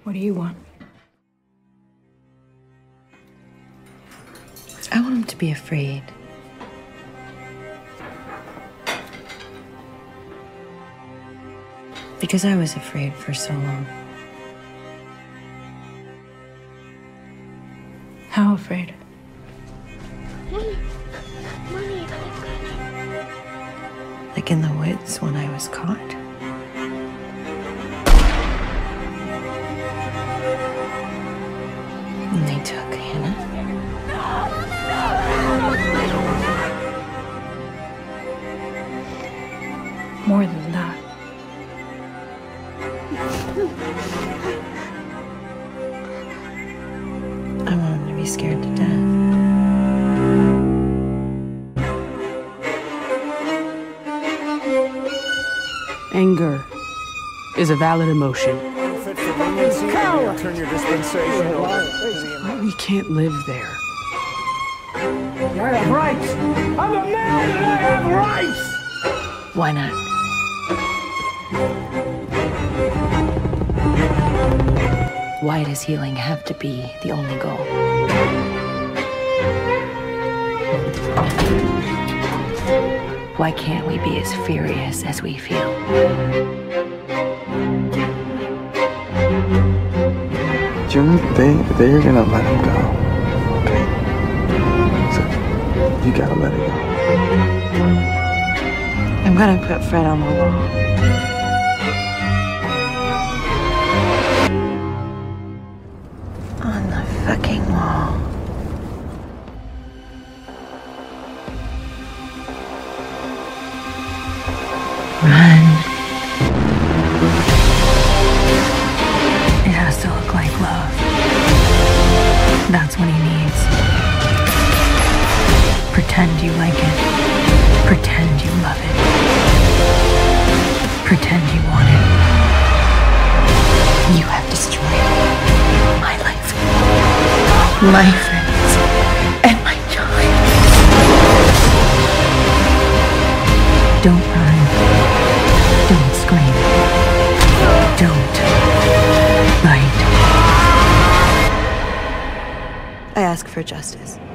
What do you want? I want him to be afraid. Because I was afraid for so long. How afraid? Mommy. Like in the woods when I was caught. And they took Hannah. More than that. I want him to be scared to death. Anger is a valid emotion. Turn your dispensation over. We can't live there. I have rights. I'm a man and I have rights. Why not? Why does healing have to be the only goal? Why can't we be as furious as we feel? June, they're gonna let him go. Okay? So, you gotta let it go. I'm gonna put Fred on the wall. On the fucking wall. Run. It has to look like love. That's what he needs. Pretend you like it. Pretend you love it. Pretend you want it. You have destroyed my life, my friends, and my child. Don't run. Don't scream. Don't bite. I ask for justice.